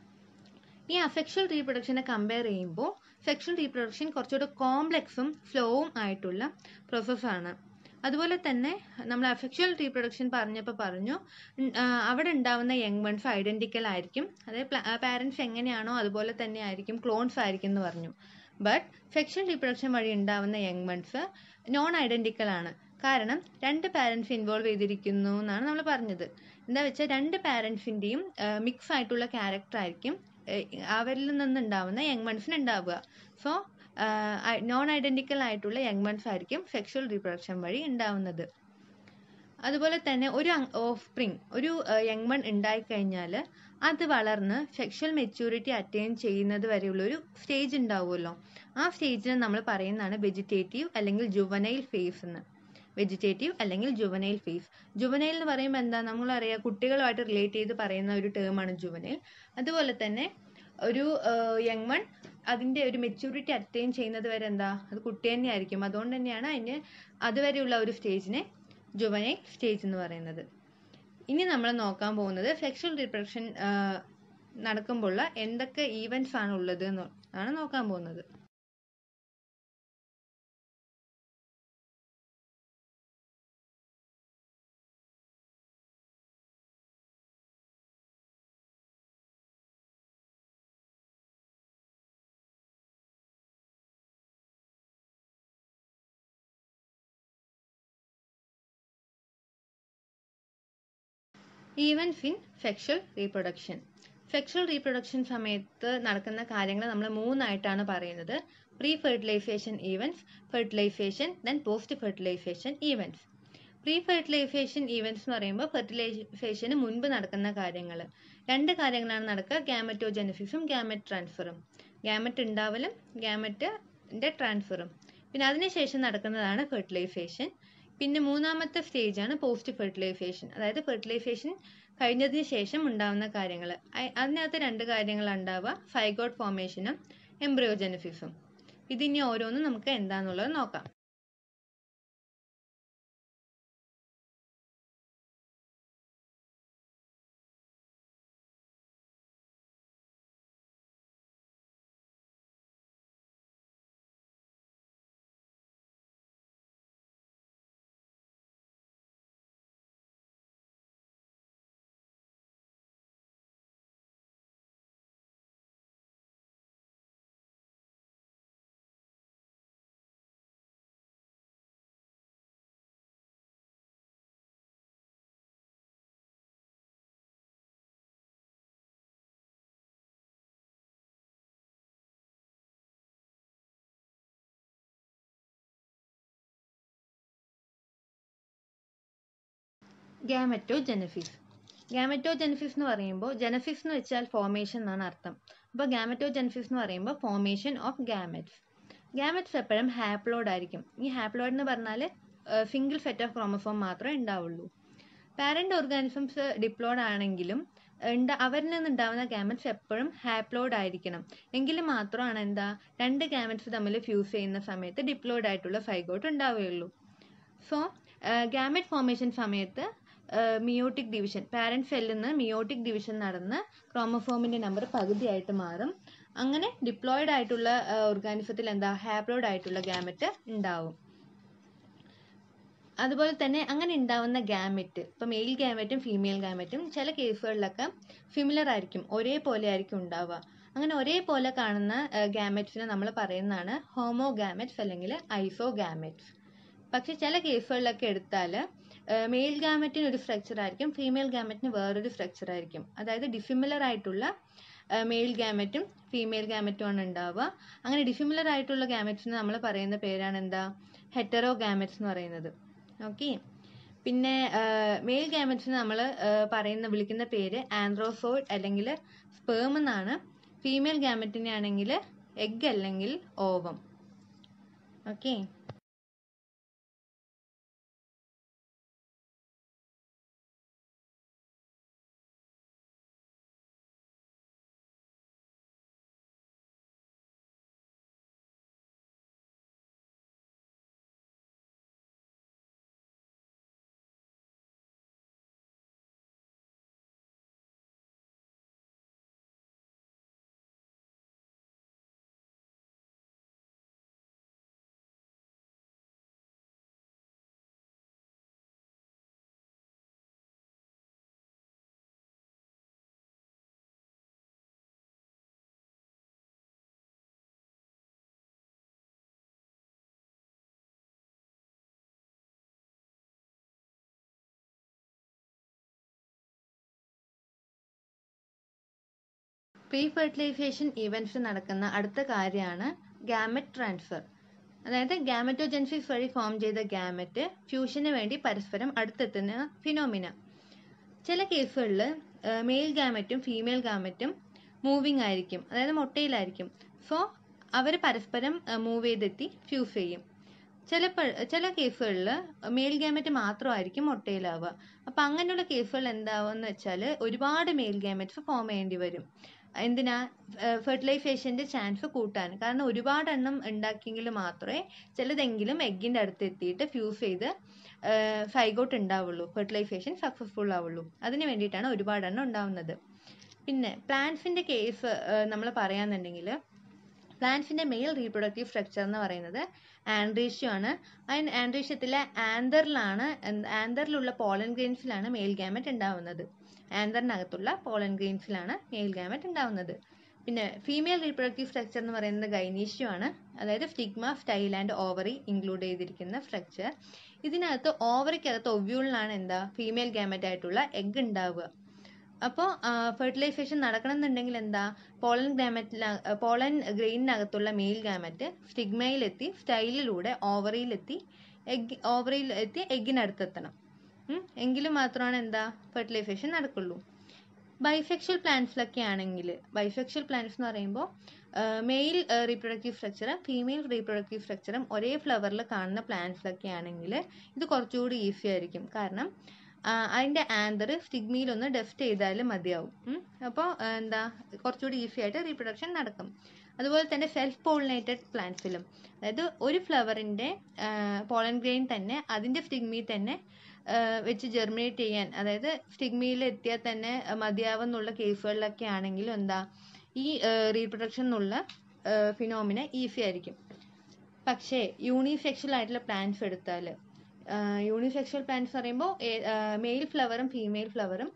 ഈ അസെക്ഷൽ റീപ്രൊഡക്ഷനെ കമ്പയർ ചെയ്യുമ്പോൾ സെക്ഷൽ റീപ്രൊഡക്ഷൻ കുറച്ചുകൂടെ കോംപ്ലക്സും സ്ലോവും ആയിട്ടുള്ള പ്രോസസ്സാണ്. അതുപോലെ തന്നെ നമ്മൾ അസെക്ഷൽ റീപ്രൊഡക്ഷൻ പറഞ്ഞപ്പോൾ പറഞ്ഞു അവിടെ ഉണ്ടാവുന്ന യങ് വൺസ് ഐഡന്റിക്കൽ ആയിരിക്കും, അതായത് പാരന്റ്സ് എങ്ങനെയാണോ അതുപോലെ തന്നെ ആയിരിക്കും, ക്ലോൺസ് ആയിരിക്കും എന്ന് പറഞ്ഞു. ബട്ട് സെക്ഷൽ റീപ്രൊഡക്ഷൻ വഴി ഉണ്ടാവുന്ന യങ് വൺസ് നോൺ ഐഡന്റിക്കൽ ആണ്. കാരണം രണ്ട് പാരന്റ്സ് ഇൻവോൾവ് ചെയ്തിരിക്കുന്നു എന്നാണ് നമ്മൾ പറഞ്ഞത്. എന്താ വെച്ചാൽ രണ്ട് പാരന്റ്സിന്റെയും മിക്സ് ആയിട്ടുള്ള ക്യാരക്ടർ ആയിരിക്കും അവരിൽ നിന്നുണ്ടാവുന്ന യങ് വൺസിന് ഉണ്ടാവുക. സോ നോൺ ഐഡന്റിക്കൽ ആയിട്ടുള്ള യങ് വൺസ് ആയിരിക്കും സെക്ഷൽ റീപ്രൊഡക്ഷൻ വഴി ഉണ്ടാവുന്നത്. അതുപോലെ തന്നെ ഒരു ഓഫ് സ്പ്രിങ് ഒരു യങ് വൺ ഉണ്ടായിക്കഴിഞ്ഞാൽ അത് വളർന്ന് സെക്ഷൽ മെച്യൂരിറ്റി അറ്റൈൻ ചെയ്യുന്നത് വരെയുള്ള ഒരു സ്റ്റേജ് ഉണ്ടാവുമല്ലോ, ആ സ്റ്റേജിനെ നമ്മൾ പറയുന്നതാണ് വെജിറ്റേറ്റീവ് അല്ലെങ്കിൽ ജുവനൈൽ ഫേസ് എന്ന്. വെജിറ്റേറ്റീവ് അല്ലെങ്കിൽ ജുവനൈൽ ഫേസ്. ജുവനൈൽ എന്ന് പറയുമ്പോൾ എന്താ നമ്മളറിയാം, കുട്ടികളുമായിട്ട് റിലേറ്റ് ചെയ്ത് പറയുന്ന ഒരു ടേമാണ് ജുവനൈൽ. അതുപോലെ തന്നെ ഒരു യങ് വൺ അതിൻ്റെ ഒരു മെച്യൂരിറ്റി അറ്റൈൻ ചെയ്യുന്നത് വരെ എന്താ അത് കുട്ടി തന്നെയായിരിക്കും. അതുകൊണ്ട് തന്നെയാണ് അതിന് അതുവരെയുള്ള ഒരു സ്റ്റേജിനെ ജുവനൈൽ സ്റ്റേജ് എന്ന് പറയുന്നത്. ഇനി നമ്മൾ നോക്കാൻ പോകുന്നത് സെക്ഷൽ റീപ്രൊഡക്ഷൻ നടക്കുമ്പോഴുള്ള എന്തൊക്കെ ഈവൻറ്റ്സ് ആണ് ഉള്ളത് എന്നാണ് നോക്കാൻ പോകുന്നത്. Events in sexual reproduction. Sexual reproduction സമയത്ത് നടക്കുന്ന കാര്യങ്ങൾ നമ്മൾ മൂന്നായിട്ടാണ് പറയുന്നത്. Pre fertilisation events, fertilisation, then post fertilisation events. Pre fertilisation events എന്ന് പറയുമ്പോൾ ഫെർട്ടിലൈസേഷന് മുൻപ് നടക്കുന്ന കാര്യങ്ങൾ. രണ്ട് കാര്യങ്ങളാണ് നടക്കുക, ഗാമറ്റോജെനസിസും ഗാമറ്റ് ട്രാൻസ്ഫറും. ഗാമറ്റ് ഉണ്ടാവലും ഗാമറ്റിൻ്റെ ട്രാൻസ്ഫറും. പിന്നെ അതിനുശേഷം നടക്കുന്നതാണ് ഫെർട്ടിലൈസേഷൻ. പിന്നെ മൂന്നാമത്തെ സ്റ്റേജാണ് പോസ്റ്റ് ഫെർട്ടിലൈസേഷൻ, അതായത് ഫെർട്ടിലൈസേഷൻ കഴിഞ്ഞതിന് ശേഷം ഉണ്ടാവുന്ന കാര്യങ്ങൾ. അതിനകത്ത് രണ്ട് കാര്യങ്ങളാണ് ഉണ്ടാവുക, ഫൈഗോട്ട് ഫോർമേഷനും എംബ്രിയോജെനസിസും. ഇതിനി ഓരോന്നും നമുക്ക് എന്താണെന്നുള്ളത് നോക്കാം. ഗാമറ്റോജെനസിസ്. ഗാമറ്റോജെനസിസ് എന്ന് പറയുമ്പോൾ ജെനസിസ് എന്ന് വെച്ചാൽ ഫോർമേഷൻ എന്നാണ് അർത്ഥം. അപ്പോൾ ഗാമറ്റോജെനസിസ് എന്ന് പറയുമ്പോൾ ഫോർമേഷൻ ഓഫ് ഗാമറ്റ്സ്. ഗാമറ്റ്സ് എപ്പോഴും ഹാപ്ലോയിഡ് ആയിരിക്കും. ഈ ഹാപ്ലോയിഡ് എന്ന് പറഞ്ഞാൽ സിംഗിൾ സെറ്റ് ഓഫ് ക്രോമസോം മാത്രമേ ഉണ്ടാവുള്ളൂ. പാരന്റ് ഓർഗാനിസംസ് ഡിപ്ലോയിഡ് ആണെങ്കിലും അവരിൽ നിന്നുണ്ടാവുന്ന ഗാമറ്റ്സ് എപ്പോഴും ഹാപ്ലോയിഡ് ആയിരിക്കണം. എങ്കിൽ മാത്രമാണ് എന്താ രണ്ട് ഗാമറ്റ്സ് തമ്മിൽ ഫ്യൂസ് ചെയ്യുന്ന സമയത്ത് ഡിപ്ലോയിഡ് ആയിട്ടുള്ള ഫൈഗോട്ട് ഉണ്ടാവുകയുള്ളൂ. സോ ഗാമറ്റ് ഫോർമേഷൻ സമയത്ത് മിയോട്ടിക് ഡിവിഷൻ, പാരന്റ് സെല്ലിൽ നിന്ന് മിയോട്ടിക് ഡിവിഷൻ നടന്ന് ക്രോമസോമിന്റെ നമ്പർ പകുതിയായിട്ട് മാറും. അങ്ങനെ ഡിപ്ലോയിഡ് ആയിട്ടുള്ള ഓർഗാനിസത്തിൽ എന്താ ഹാപ്ലോയിഡ് ആയിട്ടുള്ള ഗാമറ്റ് ഉണ്ടാവും. അതുപോലെ തന്നെ അങ്ങനെ ഉണ്ടാവുന്ന ഗാമറ്റ്, ഇപ്പം മെയിൽ ഗാമറ്റും ഫീമെയിൽ ഗാമറ്റും ചില കേസുകളിലൊക്കെ സിമിലർ ആയിരിക്കും, ഒരേപോലെ ആയിരിക്കും ഉണ്ടാവുക. അങ്ങനെ ഒരേപോലെ കാണുന്ന ഗാമറ്റ്സിനെ നമ്മൾ പറയുന്നതാണ് ഹോമോ ഗാമറ്റ്സ് അല്ലെങ്കിൽ ഐസോ ഗാമറ്റ്സ്. പക്ഷെ ചില കേസുകളിലൊക്കെ എടുത്താൽ മെയിൽ ഗാമറ്റിന് ഒരു സ്ട്രക്ചർ ആയിരിക്കും, ഫീമെയിൽ ഗാമറ്റിന് വേറൊരു സ്ട്രക്ചർ ആയിരിക്കും. അതായത് ഡിസിമിലർ ആയിട്ടുള്ള മെയിൽ ഗാമറ്റും ഫീമെയിൽ ഗാമറ്റും ആണ് ഉണ്ടാവുക. അങ്ങനെ ഡിസിമിലർ ആയിട്ടുള്ള ഗാമറ്റ്സിന് നമ്മൾ പറയുന്ന പേരാണ് എന്താ ഹെറ്ററോ ഗാമറ്റ്സ് എന്ന് പറയുന്നത്. ഓക്കെ. പിന്നെ മെയിൽ ഗാമറ്റ്സിന് നമ്മൾ പറയുന്ന വിളിക്കുന്ന പേര് ആന്ത്രോസോയിഡ് അല്ലെങ്കിൽ സ്പേം എന്നാണ്. ഫീമെയിൽ ഗാമറ്റിനെ ആണെങ്കിൽ എഗ് അല്ലെങ്കിൽ ovum. Okay. Pre fertilisation events നടക്കുന്ന അടുത്ത കാര്യമാണ് ഗാമറ്റ് ട്രാൻസ്ഫർ. അതായത് ഗാമറ്റോജെനസിസ് വഴി ഫോം ചെയ്ത ഗാമറ്റ് ഫ്യൂഷന് വേണ്ടി പരസ്പരം അടുത്തെത്തുന്ന ഫിനോമിന. ചില കേസുകളിൽ മെയിൽ ഗാമറ്റും ഫീമെയിൽ ഗാമറ്റും മൂവിങ് ആയിരിക്കും, അതായത് മുട്ടയിലായിരിക്കും. സോ അവർ പരസ്പരം മൂവ് ചെയ്തെത്തി ഫ്യൂസ് ചെയ്യും. ചില ചില കേസുകളിൽ മെയിൽ ഗാമറ്റ് മാത്രമായിരിക്കും മുട്ടയിലാവുക. അപ്പം അങ്ങനെയുള്ള കേസുകൾ എന്താവുമെന്ന് വെച്ചാൽ ഒരുപാട് മെയിൽ ഗാമറ്റ്സ് ഫോം ചെയ്യേണ്ടി വരും. എന്തിനാ ഫെർട്ടിലൈസേഷൻ്റെ ചാൻസ് കൂട്ടാൻ. കാരണം ഒരുപാട് എണ്ണം ഉണ്ടാക്കിയെങ്കിൽ മാത്രമേ ചിലതെങ്കിലും എഗ്ഗിൻ്റെ അടുത്ത് എത്തിയിട്ട് ഫ്യൂസ് ചെയ്ത് സൈഗോട്ട് ഉണ്ടാവുള്ളൂ, ഫെർട്ടിലൈസേഷൻ സക്സസ്ഫുൾ ആവുള്ളൂ. അതിന് വേണ്ടിയിട്ടാണ് ഒരുപാട് എണ്ണം ഉണ്ടാവുന്നത്. പിന്നെ പ്ലാന്റ്സിൻ്റെ കേസ് നമ്മൾ പറയാന്നുണ്ടെങ്കിൽ പ്ലാന്റ്സിൻ്റെ മെയിൽ റീപ്രൊഡക്റ്റീവ് സ്ട്രക്ചർ എന്ന് പറയുന്നത് ആൻഡ്രീഷ്യം ആണ്. അതിന് ആൻഡ്രീഷ്യത്തിലെ ആന്തറിലാണ് ആന്തറിലുള്ള പോളൻ ഗ്രെയിൻസിലാണ് മെയിൽ ഗാമറ്റ് ഉണ്ടാവുന്നത്. ആന്തറിനകത്തുള്ള പോളൻ ഗ്രെയിൻസിലാണ് മെയിൽ ഗാമറ്റ് ഉണ്ടാവുന്നത്. പിന്നെ ഫീമെയിൽ റീപ്രൊഡക്റ്റീവ് സ്ട്രക്ചർ എന്ന് പറയുന്നത് ഗൈനീഷ്യം ആണ്. അതായത് stigma, style and ovary include ചെയ്തിരിക്കുന്ന സ്ട്രക്ചർ. ഇതിനകത്ത് ഓവറിക്കകത്ത് ഒവ്യൂളിലാണ് എന്താ ഫീമെയിൽ ഗാമറ്റ് ആയിട്ടുള്ള എഗ് ഉണ്ടാവുക. അപ്പോൾ ഫെർട്ടിലൈസേഷൻ നടക്കണം എന്നുണ്ടെങ്കിൽ എന്താ പോളൻ ഗാമറ്റില പോളൻ ഗ്രെയിനകത്തുള്ള മെയിൽ ഗാമറ്റ് സ്റ്റിഗ്മയിലെത്തി സ്റ്റൈലിലൂടെ ഓവറിയിലെത്തി എഗ് ഓവറിയിൽ എത്തി എഗ്ഗിനടുത്തെത്തണം. എങ്കിലും മാത്രമാണ് എന്താ ഫെർട്ടിലൈസേഷൻ നടക്കുള്ളൂ. ബൈസെക്ഷൽ പ്ലാന്റ്സിലൊക്കെ ആണെങ്കിൽ ബൈസെക്ഷൽ പ്ലാന്റ്സ് എന്ന് പറയുമ്പോൾ മെയിൽ റീപ്രൊഡക്റ്റീവ് സ്ട്രക്ചറും ഫീമെയിൽ റീപ്രൊഡക്റ്റീവ് സ്ട്രക്ചറും ഒരേ ഫ്ലവറിൽ കാണുന്ന പ്ലാന്റ്സിലൊക്കെ ആണെങ്കിൽ ഇത് കുറച്ചുകൂടി ഈസി ആയിരിക്കും. കാരണം അതിൻ്റെ ആന്തർ സ്റ്റിഗ്മയിലൊന്ന് ഡെഫ്റ്റ് ചെയ്താലും മതിയാവും. അപ്പോൾ എന്താ കുറച്ചുകൂടി ഈസി ആയിട്ട് റീപ്രൊഡക്ഷൻ നടക്കും. അതുപോലെ തന്നെ സെൽഫ് പോളിനേറ്റഡ് പ്ലാന്റ്സിലും, അതായത് ഒരു ഫ്ലവറിൻ്റെ പോളൻ ഗ്രെയിൻ തന്നെ അതിൻ്റെ സ്റ്റിഗ്മയിൽ തന്നെ വെച്ച് ജെർമിനേറ്റ് ചെയ്യാൻ, അതായത് സ്റ്റിഗ്മയിൽ എത്തിയാൽ തന്നെ മതിയാവുന്നുള്ള കേസുകളിലൊക്കെ ആണെങ്കിലും എന്താ ഈ റീപ്രൊഡക്ഷൻ എന്നുള്ള ഫിനോമിന ഈസി ആയിരിക്കും. പക്ഷേ യൂണിസെക്ഷൽ ആയിട്ടുള്ള പ്ലാന്റ്സ് എടുത്താൽ യൂണിസെക്ഷൽ പ്ലാന്റ്സ് പറയുമ്പോൾ മെയിൽ ഫ്ലവറും ഫീമെയിൽ ഫ്ലവറും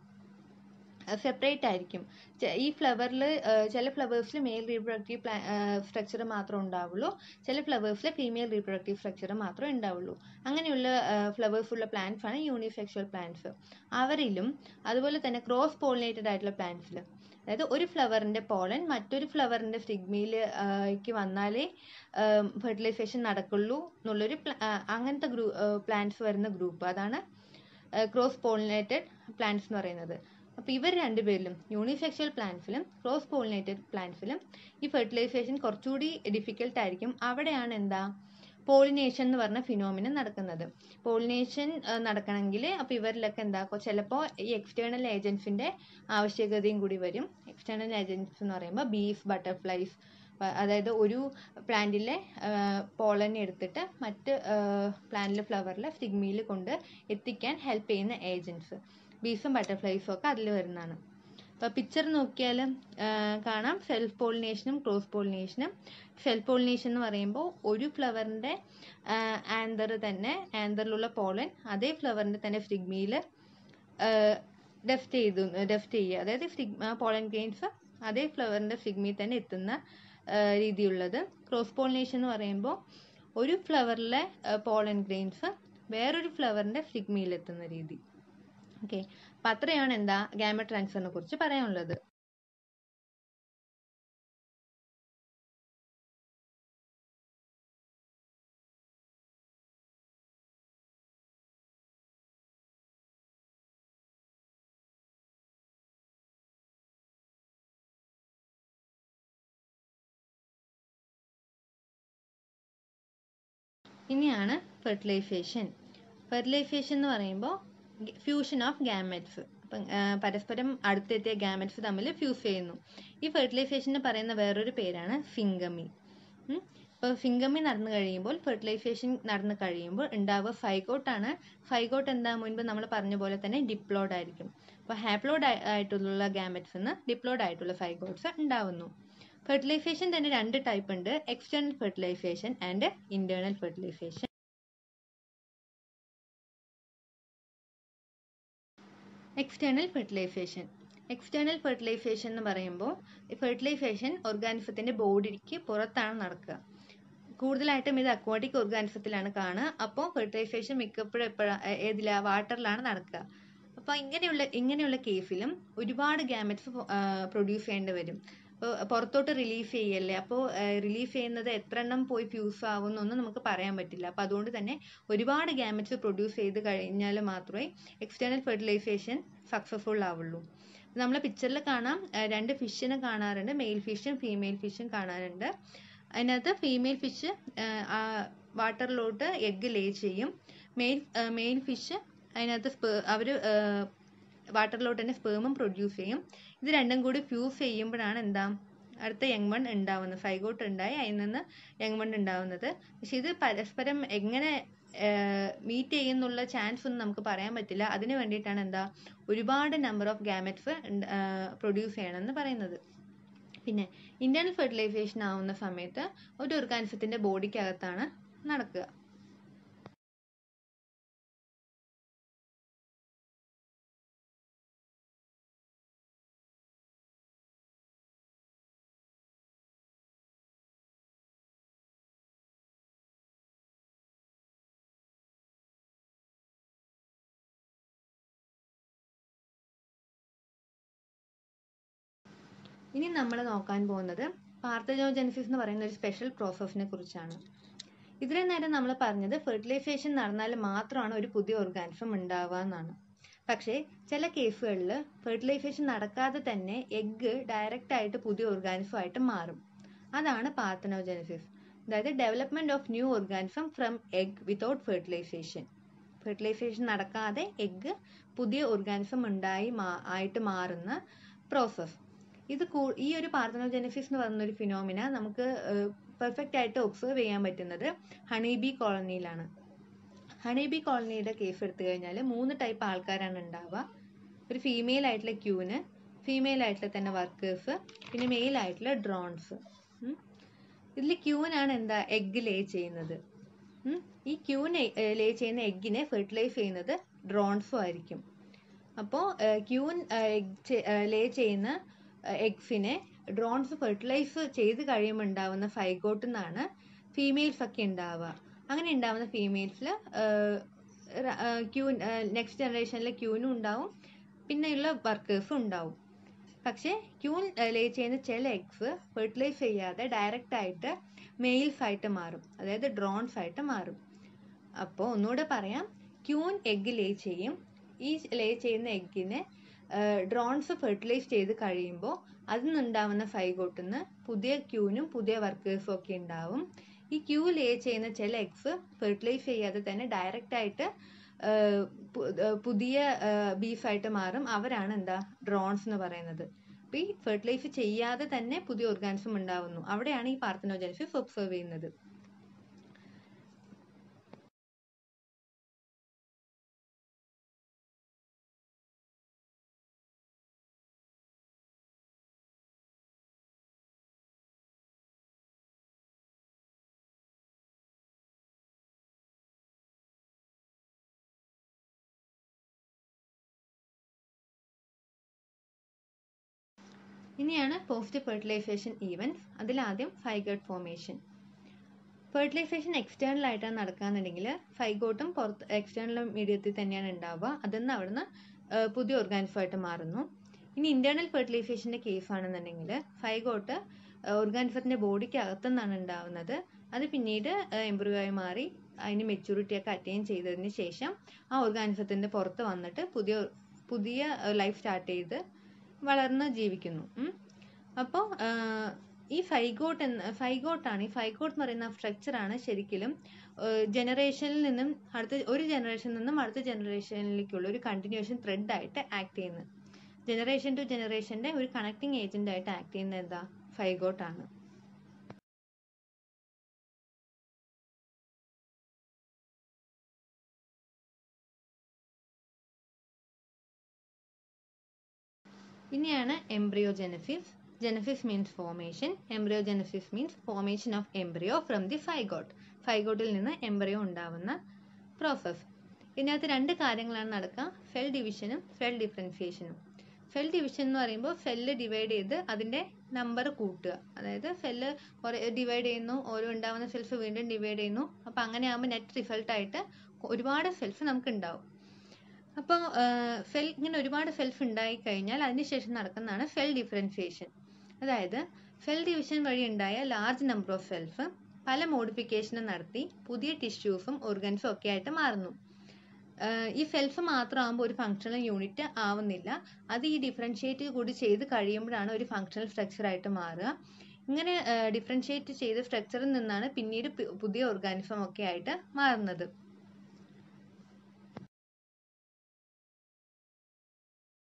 സെപ്പറേറ്റ് ആയിരിക്കും. ഈ ഫ്ലവറിൽ ചില ഫ്ലവേഴ്സിൽ മെയിൽ റീപ്രൊഡക്റ്റീവ് പ്ലാ സ്ട്രക്ചർ മാത്രമേ ഉണ്ടാവുള്ളൂ, ചില ഫ്ലവേഴ്സിൽ ഫീമെയിൽ റീപ്രൊഡക്റ്റീവ് സ്ട്രക്ചർ മാത്രമേ ഉണ്ടാവുള്ളൂ. അങ്ങനെയുള്ള ഫ്ലവേഴ്സ് ഉള്ള പ്ലാന്റ്സ് ആണ് യൂണിസെക്ഷൽ പ്ലാന്റ്സ്. അവരിലും അതുപോലെ തന്നെ ക്രോസ് പോളിനേറ്റഡ് ആയിട്ടുള്ള പ്ലാന്റ്സിൽ, അതായത് ഒരു ഫ്ലവറിൻ്റെ പോളൻ മറ്റൊരു ഫ്ലവറിൻ്റെ സ്റ്റിഗ്മയിലേക്ക് വന്നാലേ ഫെർട്ടിലൈസേഷൻ നടക്കുള്ളൂ എന്നുള്ളൊരു അങ്ങനത്തെ ഗ്രൂ പ്ലാന്റ്സ് വരുന്ന ഗ്രൂപ്പ്, അതാണ് ക്രോസ് പോളിനേറ്റഡ് പ്ലാന്റ്സ് എന്ന് പറയുന്നത്. അപ്പോൾ ഇവർ രണ്ടുപേരിലും യൂണിസെക്ഷൽ പ്ലാന്റ്സിലും ക്രോസ് പോളിനേറ്റഡ് പ്ലാന്റ്സിലും ഈ ഫെർട്ടിലൈസേഷൻ കുറച്ചുകൂടി ഡിഫിക്കൽട്ട് ആയിരിക്കും. അവിടെയാണ് എന്താ പോളിനേഷൻ എന്ന് പറഞ്ഞ ഫിനോമിന നടക്കുന്നത്. പോളിനേഷൻ നടക്കണമെങ്കിൽ അപ്പോൾ ഇവരിലൊക്കെ എന്താ ചിലപ്പോൾ ഈ എക്സ്റ്റേണൽ ഏജൻസിൻ്റെ ആവശ്യകതയും കൂടി വരും. എക്സ്റ്റേണൽ ഏജൻസ് എന്ന് പറയുമ്പോൾ ബീസ്, ബട്ടർഫ്ലൈസ്, അതായത് ഒരു പ്ലാന്റിലെ പോളൻ എടുത്തിട്ട് മറ്റ് പ്ലാന്റിലെ ഫ്ലവറിലെ സ്റ്റിഗ്മയിൽ കൊണ്ട് എത്തിക്കാൻ ഹെൽപ്പ് ചെയ്യുന്ന ഏജൻസ് ബീസും ബട്ടർഫ്ലൈസും ഒക്കെ അതിൽ വരുന്നതാണ്. അപ്പോൾ പിക്ചർ നോക്കിയാൽ കാണാം സെൽഫ് പോളിനേഷനും ക്രോസ് പോളിനേഷനും. സെൽഫ് പോളിനേഷൻ എന്ന് പറയുമ്പോൾ ഒരു ഫ്ലവറിൻ്റെ ആന്തർ തന്നെ ആന്തറിലുള്ള പോളൻ അതേ ഫ്ലവറിൻ്റെ തന്നെ സ്റ്റിഗ്മയിൽ ഡെഫ്റ്റ് ചെയ്തു ഡെഫ്റ്റ് ചെയ്യുക, അതായത് സ്റ്റിഗ്മ പോളൻ ഗ്രെയിൻസ് അതേ ഫ്ലവറിൻ്റെ സ്റ്റിഗ്മയിൽ തന്നെ എത്തുന്ന രീതിയുള്ളത്. ക്രോസ് പോളിനേഷൻ എന്ന് പറയുമ്പോൾ ഒരു ഫ്ലവറിലെ പോളൻ ഗ്രെയിൻസ് വേറൊരു ഫ്ലവറിൻ്റെ സ്റ്റിഗ്മയിൽ എത്തുന്ന രീതി. ഓക്കെ, അപ്പം അത്രയാണ് എന്താ ഗാമറ്റ് ട്രാൻസ്ഫറിനെ കുറിച്ച് പറയാനുള്ളത്. ഇനിയാണ് ഫെർട്ടിലൈസേഷൻ. ഫെർട്ടിലൈസേഷൻ എന്ന് പറയുമ്പോൾ ഫ്യൂഷൻ ഓഫ് ഗാമറ്റ്സ്, അപ്പം പരസ്പരം അടുത്തെത്തിയ ഗാമറ്റ്സ് തമ്മിൽ ഫ്യൂസ് ചെയ്യുന്നു. ഈ ഫെർട്ടിലൈസേഷന് പറയുന്ന വേറൊരു പേരാണ് ഫിംഗമി. ഇപ്പോൾ ഫിംഗമി നടന്നു കഴിയുമ്പോൾ ഫെർട്ടിലൈസേഷൻ നടന്നു കഴിയുമ്പോൾ ഉണ്ടാവുക ഫൈഗോട്ടാണ്. ഫൈഗോട്ട് എന്താ മുൻപ് നമ്മൾ പറഞ്ഞ പോലെ തന്നെ ഡിപ്ലോയ്ഡ് ആയിരിക്കും. അപ്പോൾ ഹാപ്ലോയ്ഡ് ആയിട്ടുള്ള ഗാമറ്റ്സിന് ഡിപ്ലോയ്ഡ് ആയിട്ടുള്ള ഫൈഗോട്ട്സ് ഉണ്ടാവുന്നു. ഫെർട്ടിലൈസേഷൻ തന്നെ രണ്ട് ടൈപ്പ് ഉണ്ട്, external fertilisation and internal fertilisation. External fertilisation external fertilisation എന്ന് പറയുമ്പോൾ ഫെർട്ടിലൈസേഷൻ ഓർഗാനിസത്തിന്റെ ബോഡിക്ക് പുറത്താണ് നടക്കുക. കൂടുതലായിട്ടും ഇത് അക്വാട്ടിക് ഓർഗാനിസത്തിലാണ് കാണുക. അപ്പോൾ ഫെർട്ടിലൈസേഷൻ മിക്കപ്പോഴും എപ്പോഴാണ് ഏതിലാ വാട്ടറിലാണ് നടക്കുക. അപ്പോൾ ഇങ്ങനെയുള്ള ഇങ്ങനെയുള്ള കേസിലും ഒരുപാട് ഗാമറ്റ്സ് പ്രൊഡ്യൂസ് ചെയ്യേണ്ടി വരും. അപ്പോൾ പുറത്തോട്ട് റിലീഫ് ചെയ്യല്ലേ, അപ്പോൾ റിലീഫ് ചെയ്യുന്നത് എത്ര എണ്ണം പോയി ഫ്യൂസ് ആവും എന്നൊന്നും നമുക്ക് പറയാൻ പറ്റില്ല. അപ്പോൾ അതുകൊണ്ട് തന്നെ ഒരുപാട് ഗാമറ്റ്സ് പ്രൊഡ്യൂസ് ചെയ്ത് കഴിഞ്ഞാൽ മാത്രമേ എക്സ്റ്റേണൽ ഫെർട്ടിലൈസേഷൻ സക്സസ്ഫുൾ ആവുള്ളൂ. നമ്മൾ പിക്ചറിൽ കാണാം, രണ്ട് ഫിഷിനെ കാണാറുണ്ട്, മെയിൽ ഫിഷും ഫീമെയിൽ ഫിഷും കാണാറുണ്ട്. അതിനകത്ത് ഫീമെയിൽ ഫിഷ് വാട്ടറിലോട്ട് എഗ്ഗ് ലേ ചെയ്യും. മെയിൽ മെയിൽ ഫിഷ് അതിനകത്ത് അവർ വാട്ടറിലോട്ട് തന്നെ സ്പേമും പ്രൊഡ്യൂസ് ചെയ്യും. ഇത് രണ്ടും കൂടി ഫ്യൂസ് ചെയ്യുമ്പോഴാണ് എന്താ അടുത്ത യങ് വൺ ഉണ്ടാവുന്നത്. ഫൈഗോട്ട് ഉണ്ടായി അതിൽ നിന്ന് യങ് വൺ ഉണ്ടാവുന്നത്. പക്ഷെ ഇത് പരസ്പരം എങ്ങനെ മീറ്റ് ചെയ്യുന്നുള്ള ചാൻസ് ഒന്നും നമുക്ക് പറയാൻ പറ്റില്ല. അതിന് വേണ്ടിയിട്ടാണ് എന്താ ഒരുപാട് നമ്പർ ഓഫ് ഗാമെറ്റ്സ് പ്രൊഡ്യൂസ് ചെയ്യണമെന്ന് പറയുന്നത്. പിന്നെ ഇന്റേണൽ ഫെർട്ടിലൈസേഷൻ ആവുന്ന സമയത്ത് ഒരു ഓർഗാനിസത്തിന്റെ ബോഡിക്കകത്താണ് നടക്കുക. ഇനി നമ്മൾ നോക്കാൻ പോകുന്നത് പാർത്തനോജെനിസിസ് എന്ന് പറയുന്ന ഒരു സ്പെഷ്യൽ പ്രോസസ്സിനെ കുറിച്ചാണ്. ഇത്രയും നേരം നമ്മൾ പറഞ്ഞത് ഫെർട്ടിലൈസേഷൻ നടന്നാൽ മാത്രമാണ് ഒരു പുതിയ ഓർഗാനിസം ഉണ്ടാവുക എന്നാണ്. പക്ഷേ ചില കേസുകളിൽ ഫെർട്ടിലൈസേഷൻ നടക്കാതെ തന്നെ എഗ്ഗ് ഡയറക്റ്റ് ആയിട്ട് പുതിയ ഓർഗാനിസം ആയിട്ട് മാറും. അതാണ് പാർത്തനോജെനിസിസ്. അതായത് development of new organism from egg without fertilisation. Fertilisation നടക്കാതെ എഗ്ഗ് പുതിയ ഓർഗാനിസം ഉണ്ടായി ആയിട്ട് മാറുന്ന പ്രോസസ്. ഇത് ഈ ഒരു പാർത്തനോജെനിസിസ് എന്ന് പറയുന്ന ഒരു ഫിനോമിന നമുക്ക് പെർഫെക്റ്റ് ആയിട്ട് ഒബ്സർവ് ചെയ്യാൻ പറ്റുന്നത് ഹണിബി കോളനിയിലാണ്. ഹണിബി കോളനിയുടെ കേസ് എടുത്തു കഴിഞ്ഞാൽ മൂന്ന് ടൈപ്പ് ആൾക്കാരാണ് ഉണ്ടാവുക. ഒരു ഫീമെയിൽ ആയിട്ടുള്ള ക്യൂന്, ഫീമെയിൽ ആയിട്ടുള്ള തന്നെ വർക്കേഴ്സ്, പിന്നെ മെയിൽ ആയിട്ടുള്ള ഡ്രോൺസ്. ഇതിൽ ക്യൂനാണ് എന്താ എഗ്ഗ് ലേ ചെയ്യുന്നത്. ഈ ക്യൂൻ ലേ ചെയ്യുന്ന എഗ്ഗിനെ ഫെർട്ടിലൈസ് ചെയ്യുന്നത് ഡ്രോൺസും ആയിരിക്കും. അപ്പോൾ ക്യൂൻ ലേ ചെയ്യുന്ന എഗ്സിനെ ഡ്രോൺസ് ഫെർട്ടിലൈസ് ചെയ്ത് കഴിയുമ്പോൾ ഉണ്ടാവുന്ന ഫൈഗോട്ട് നിന്നാണ് ഫീമെയിൽസ് ഒക്കെ ഉണ്ടാവുക. അങ്ങനെ ഉണ്ടാവുന്ന ഫീമെയിൽസിൽ ക്യൂൻ നെക്സ്റ്റ് ജനറേഷനിലെ ക്യൂനും ഉണ്ടാവും, പിന്നെയുള്ള വർക്കേഴ്സും ഉണ്ടാവും. പക്ഷേ ക്യൂൻ ലേ ചെയ്യുന്ന ചില എഗ്സ് ഫെർട്ടിലൈസ് ചെയ്യാതെ ഡയറക്റ്റ് ആയിട്ട് മെയിൽസ് ആയിട്ട് മാറും, അതായത് ഡ്രോൺസ് ആയിട്ട് മാറും. അപ്പോൾ ഒന്നുകൂടെ പറയാം, ക്യൂൻ എഗ്ഗ് ലേ ചെയ്യും. ഈ ലേ ചെയ്യുന്ന എഗ്ഗിനെ ഡ്രോൺസ് ഫെർട്ടിലൈസ് ചെയ്ത് കഴിയുമ്പോൾ അതിൽ നിന്നുണ്ടാവുന്ന ഫൈഗോട്ടിൽ നിന്ന് പുതിയ ക്യൂനും പുതിയ വർക്കേഴ്സും ഒക്കെ ഉണ്ടാവും. ഈ ക്യൂ ലേ ചെയ്യുന്ന ചില എഗ്സ് ഫെർട്ടിലൈസ് ചെയ്യാതെ തന്നെ ഡയറക്റ്റ് ആയിട്ട് പുതിയ ബീഫായിട്ട് മാറും. അവരാണ് എന്താ ഡ്രോൺസ് എന്ന് പറയുന്നത്. അപ്പോൾ ഈ ഫെർട്ടിലൈസ് ചെയ്യാതെ തന്നെ പുതിയ ഓർഗാനിസം ഉണ്ടാവുന്നു. അവിടെയാണ് ഈ പാർത്തനോജെനിസിസ് ഒബ്സർവ് ചെയ്യുന്നത്. ഇനിയാണ് പോസ്റ്റ് ഫെർട്ടിലൈസേഷൻ ഈവൻറ്റ്സ്. അതിലാദ്യം ഫൈഗോട്ട് ഫോർമേഷൻ. ഫെർട്ടിലൈസേഷൻ എക്സ്റ്റേണൽ ആയിട്ടാണ് നടക്കുകയെന്നുണ്ടെങ്കിൽ ഫൈഗോട്ടും പുറത്ത് എക്സ്റ്റേണൽ മീഡിയത്തിൽ തന്നെയാണ് ഉണ്ടാവുക. അതിന്ന് അവിടുന്ന് പുതിയ ഓർഗാനിസമായിട്ട് മാറുന്നു. ഇനി ഇന്റേണൽ ഫെർട്ടിലൈസേഷൻ്റെ കേസ് ആണെന്നുണ്ടെങ്കിൽ ഫൈഗോട്ട് ഓർഗാനിസത്തിൻ്റെ ബോഡിക്ക് അകത്തുനിന്നാണ് ഉണ്ടാവുന്നത്. അത് പിന്നീട് എംബ്രിയോയായി മാറി അതിന് മെച്യൂരിറ്റി ഒക്കെ അറ്റൈൻ ചെയ്തതിന് ശേഷം ആ ഓർഗാനിസത്തിൻ്റെ പുറത്ത് വന്നിട്ട് പുതിയ പുതിയ ലൈഫ് സ്റ്റാർട്ട് ചെയ്ത് വളർന്ന് ജീവിക്കുന്നു. അപ്പോൾ ഈ ഫൈഗോട്ട് എന്ന ഫൈഗോട്ടാണ് ഈ ഫൈഗോട്ട് എന്ന് പറയുന്ന സ്ട്രക്ചറാണ് ശരിക്കും ജനറേഷനിൽ നിന്നും അടുത്ത ഒരു ജനറേഷനിൽ നിന്നും അടുത്ത ജനറേഷനിലേക്കുള്ള ഒരു കണ്ടിന്യൂഷൻ ത്രെഡ് ആയിട്ട് ആക്ട് ചെയ്യുന്നത്. ജനറേഷൻ ടു ജനറേഷൻ്റെ ഒരു കണക്ടിങ് ഏജന്റ് ആയിട്ട് ആക്ട് ചെയ്യുന്നത് എന്താ ഫൈഗോട്ടാണ്. ഇനിയാണ് എംബ്രിയോജെനസിസ്. Genesis means formation. Embryogenesis means formation of embryo from the zygote. ഫൈഗോട്ടിൽ നിന്ന് എംബ്രിയോ ഉണ്ടാവുന്ന പ്രോസസ്. ഇതിനകത്ത് രണ്ട് കാര്യങ്ങളാണ് നടക്കുക, സെൽ ഡിവിഷനും സെൽ ഡിഫറൻസിയേഷനും. സെൽ ഡിവിഷൻ എന്ന് പറയുമ്പോൾ സെല്ല് ഡിവൈഡ് ചെയ്ത് അതിൻ്റെ നമ്പർ കൂട്ടുക. അതായത് സെല്ല് കുറേ ഡിവൈഡ് ചെയ്യുന്നു, ഓരോ ഉണ്ടാവുന്ന സെൽസ് വീണ്ടും ഡിവൈഡ് ചെയ്യുന്നു. അപ്പോൾ അങ്ങനെ ആകുമ്പോൾ നെറ്റ് റിസൾട്ടായിട്ട് ഒരുപാട് സെൽസ് നമുക്ക് ഉണ്ടാവും. അപ്പോൾ സെൽ ഇങ്ങനെ ഒരുപാട് സെൽസ് ഉണ്ടായി കഴിഞ്ഞാൽ അതിനുശേഷം നടക്കുന്നതാണ് സെൽ ഡിഫറൻസിയേഷൻ. അതായത് സെൽ ഡിവിഷൻ വഴി ഉണ്ടായ ലാർജ് നമ്പർ ഓഫ് സെൽസ് പല മോഡിഫിക്കേഷനും നടത്തി പുതിയ ടിഷ്യൂസും ഓർഗൻസും ഒക്കെ ആയിട്ട് മാറുന്നു. ഈ സെൽസ് മാത്രമാകുമ്പോൾ ഒരു ഫങ്ഷണൽ യൂണിറ്റ് ആവുന്നില്ല. അത് ഈ ഡിഫറൻഷിയേറ്റ് കൂടി ചെയ്ത് കഴിയുമ്പോഴാണ് ഒരു ഫങ്ഷണൽ സ്ട്രക്ചറായിട്ട് മാറുക. ഇങ്ങനെ ഡിഫറൻഷിയേറ്റ് ചെയ്ത സ്ട്രക്ചറിൽ നിന്നാണ് പിന്നീട് പുതിയ ഓർഗാനിസം ഒക്കെ ആയിട്ട് മാറുന്നത്.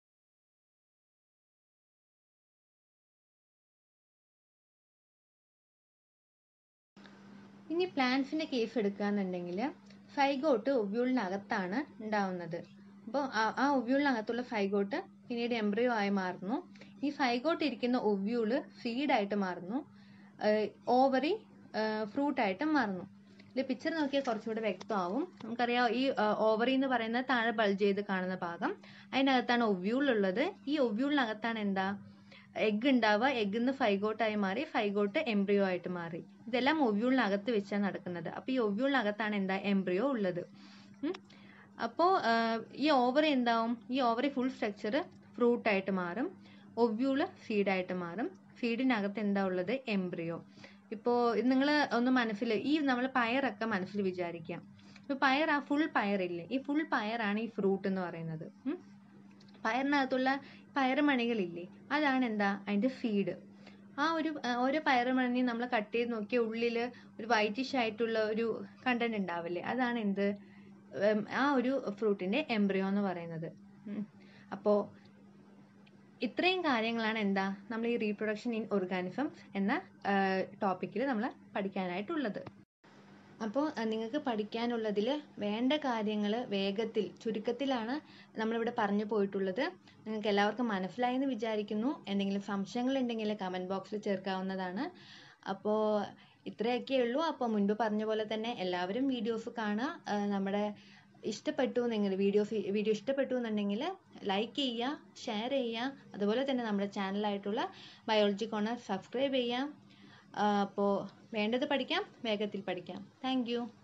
ഇനി പ്ലാന്റ്സിന്റെ കേസ് എടുക്കുകയാണെന്നുണ്ടെങ്കിൽ ഫൈഗോട്ട് ഒവ്യൂളിനകത്താണ് ഉണ്ടാവുന്നത്. അപ്പോൾ ആ ഒവ്യൂളിനകത്തുള്ള ഫൈഗോട്ട് പിന്നീട് എംബ്രിയോ ആയി മാറുന്നു. ഈ ഫൈഗോട്ട് ഇരിക്കുന്ന ഒവ്യൂള് ഫീഡായിട്ട് മാറുന്നു. ഓവറി ഫ്രൂട്ടായിട്ട് മാറുന്നു. ഇതിൽ പിക്ചർ നോക്കിയാൽ കുറച്ചുകൂടെ വ്യക്തമാവും. നമുക്കറിയാം ഈ ഓവറി എന്ന് പറയുന്നത് താഴെ ബൾജ് ചെയ്ത് കാണുന്ന ഭാഗം, അതിനകത്താണ് ഒവ്യൂൾ ഉള്ളത്. ഈ ഒവ്യൂളിനകത്താണ് എന്താ എഗ് ഉണ്ടാവുക. എഗ്ഗിൽ നിന്ന് ഫൈഗോട്ടായി മാറി, ഫൈഗോട്ട് എംബ്രിയോ ആയിട്ട് മാറി. ഇതെല്ലാം ഒവ്യൂളിനകത്ത് വെച്ചാണ് നടക്കുന്നത്. അപ്പോൾ ഈ ഒവ്യൂളിനകത്താണ് എന്താ എംബ്രിയോ ഉള്ളത്. അപ്പോൾ ഈ ഓവറി എന്താവും, ഈ ഓവറി ഫുൾ സ്ട്രക്ചർ ഫ്രൂട്ടായിട്ട് മാറും, ഒവ്യൂള് ഫീഡായിട്ട് മാറും. ഫീഡിനകത്ത് എന്താ ഉള്ളത്, എംബ്രിയോ. ഇപ്പോൾ നിങ്ങൾ ഒന്ന് മനസ്സിൽ ഈ നമ്മൾ പയറൊക്കെ മനസ്സിൽ വിചാരിക്കാം. ഇപ്പോൾ പയർ, ആ ഫുൾ പയറില്ലേ, ഈ ഫുൾ പയറാണ് ഈ ഫ്രൂട്ട് എന്ന് പറയുന്നത്. പയറിനകത്തുള്ള പയറുമണികളില്ലേ, അതാണ് എന്താ അതിൻ്റെ ഫീഡ്. ആ ഒരു ഓരോ പയറുമണി നമ്മൾ കട്ട് ചെയ്ത് നോക്കിയ ഉള്ളിൽ ഒരു വൈറ്റിഷ് ആയിട്ടുള്ള ഒരു കണ്ടന്റ് ഉണ്ടാവില്ലേ, അതാണ് എന്ത് ആ ഒരു ഫ്രൂട്ടിൻ്റെ എംബ്രിയോ എന്ന് പറയുന്നത്. അപ്പോൾ ഇത്രയും കാര്യങ്ങളാണ് എന്താ നമ്മൾ ഈ റീപ്രൊഡക്ഷൻ ഇൻ ഓർഗാനിസംസ് എന്ന ടോപ്പിക്കിൽ നമ്മൾ പഠിക്കാനായിട്ടുള്ളത്. അപ്പോൾ നിങ്ങൾക്ക് പഠിക്കാനുള്ളതിൽ വേണ്ട കാര്യങ്ങൾ വേഗത്തിൽ ചുരുക്കത്തിലാണ് നമ്മളിവിടെ പറഞ്ഞു പോയിട്ടുള്ളത്. നിങ്ങൾക്ക് എല്ലാവർക്കും മനസ്സിലായി എന്ന് വിചാരിക്കുന്നു. എന്തെങ്കിലും സംശയങ്ങൾ ഉണ്ടെങ്കിൽ കമൻറ്റ് ബോക്സിൽ ചേർക്കാവുന്നതാണ്. അപ്പോൾ ഇത്രയൊക്കെ ഉള്ളൂ. അപ്പോൾ മുൻപ് പറഞ്ഞ പോലെ തന്നെ എല്ലാവരും വീഡിയോസ് കാണുക. നമ്മുടെ ഇഷ്ടപ്പെട്ടു നിങ്ങൾ വീഡിയോസ് വീഡിയോ ഇഷ്ടപ്പെട്ടു എന്നുണ്ടെങ്കിൽ ലൈക്ക് ചെയ്യുക, ഷെയർ ചെയ്യുക. അതുപോലെ തന്നെ നമ്മുടെ ചാനലായിട്ടുള്ള ബയോളജി കോർണർ സബ്സ്ക്രൈബ് ചെയ്യാം. അപ്പോൾ വേണ്ടത് പഠിക്കാം, വേഗത്തിൽ പഠിക്കാം. Thank U.